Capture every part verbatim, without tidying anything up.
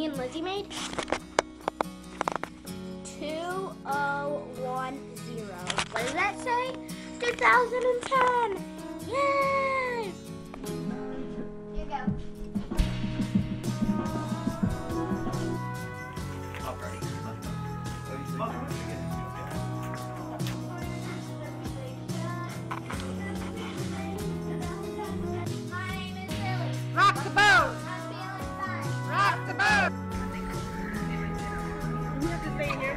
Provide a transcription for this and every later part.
and Lizzie made? two oh one zero. What does that say? two thousand ten. Yay! Here you go. Rock the boat! Rock the boat! You have to stay in here.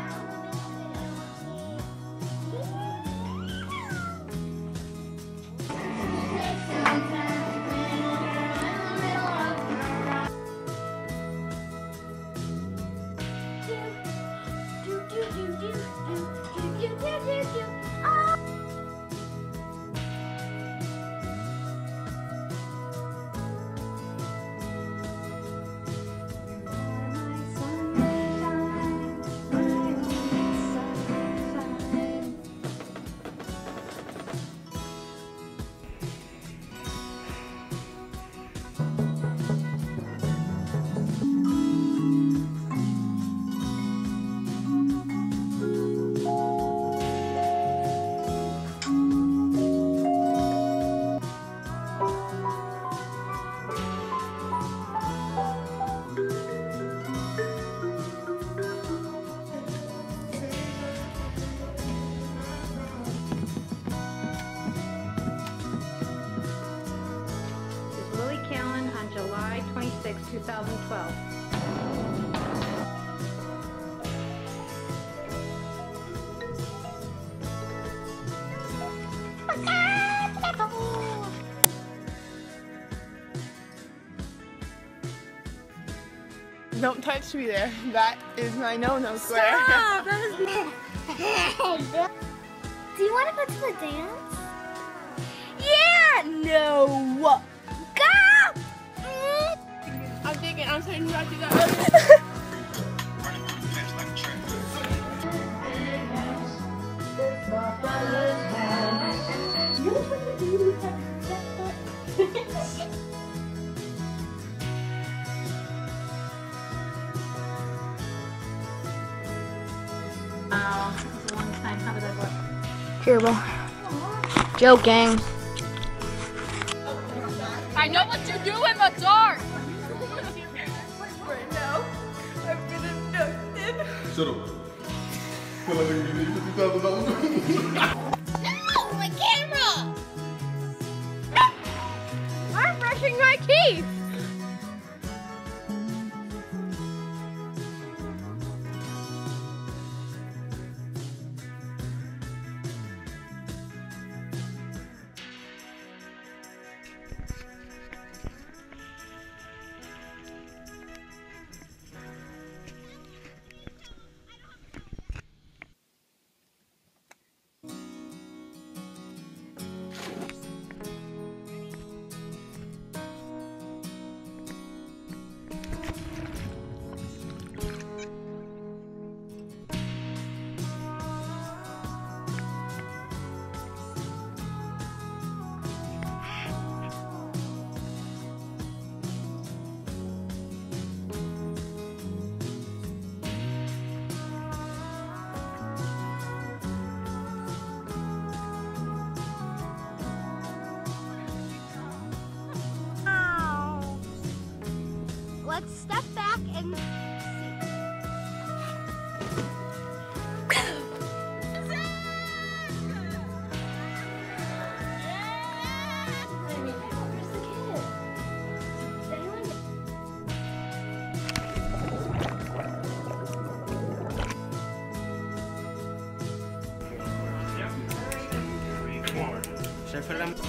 July twenty-sixth, two thousand twelve. Don't touch me there. That is my no-no square. Stop! That was Do you want to go to the dance? Yeah! No! Go! I'm thinking, I'm saying not to go. Wow, this is a long time. How did that work? Terrible. Joking. I know what you do in the dark. Right now, I've been abducted. Shut up. Well, I didn't give you fifty thousand dollars. No! My camera! I'm brushing my teeth. Let's step back and see. Should I put it on?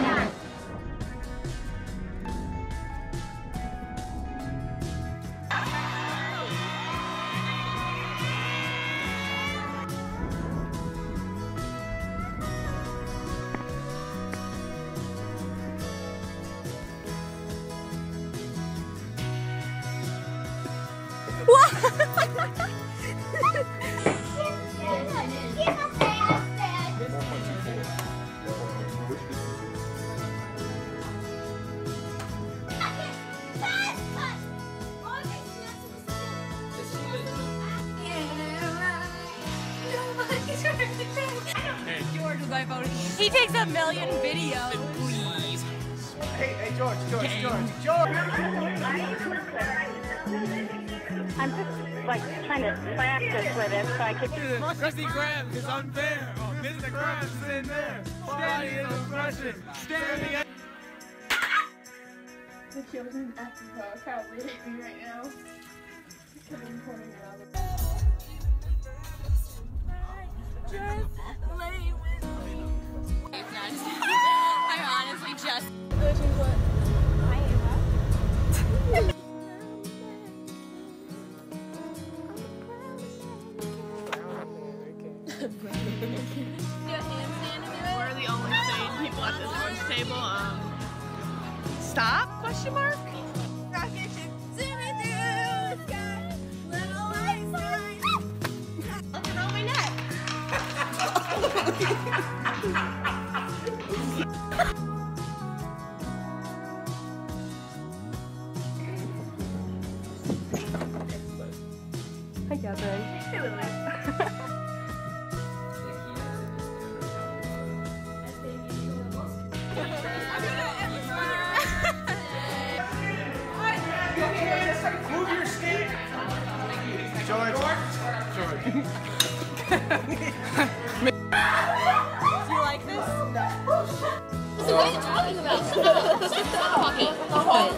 George was my phone. He takes a million videos. Hey, hey, George, George, George, George! I'm just like trying to practice with it so I could. Krusty Krab is unfair. Oh, Mister Krabs is in there. Body is oppression. Standing at. The children at the car probably hate me right now. Because I'm pointing it out. Just lay with me. I'm honestly just. Which is what I am. We're the only sane people at this lunch table. Um, stop? Question mark? Rocket ship, zooming through the sky. Little lights shine. Look around my neck. Hi, Catherine. Move your stick! George! George! Do you like this? So what are you talking about? Stop talking. Quiet.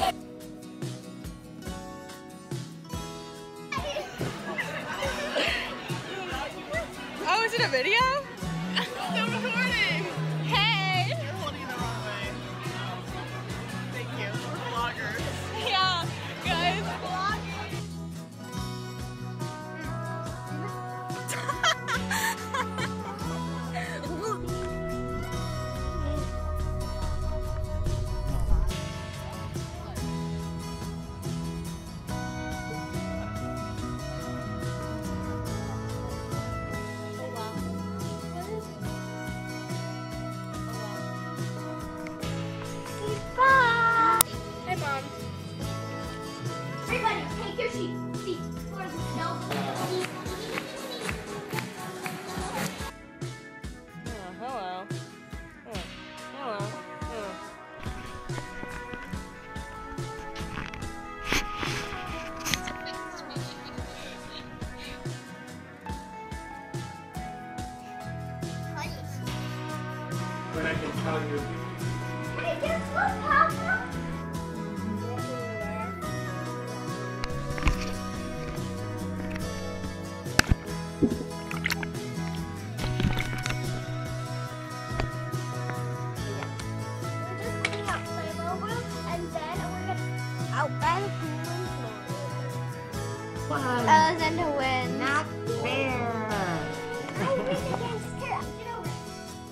Oh, is it a video? Still recording. Hey! You're holding it the wrong way. Thank you. We're vloggers. Yeah, guys. Bye. Hey, Mom. Everybody, take your seat. Seat. For the snow. Hello. Hello. When I can tell you. Hey, guess what, Papa? Alexander wins. Not fair. I win against her. Get over it.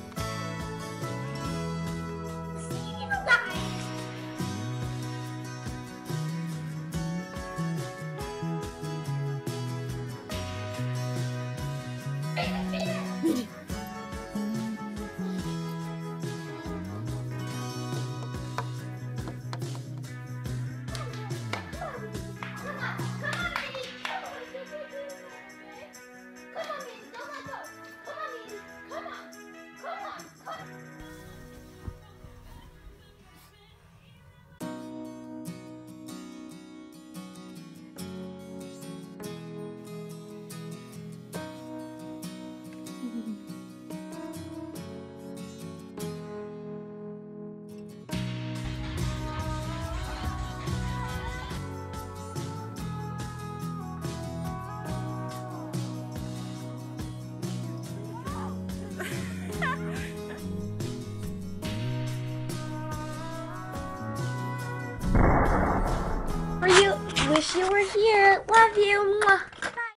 See you guys. Come on, come on, baby. you were here. Love you. Mwah.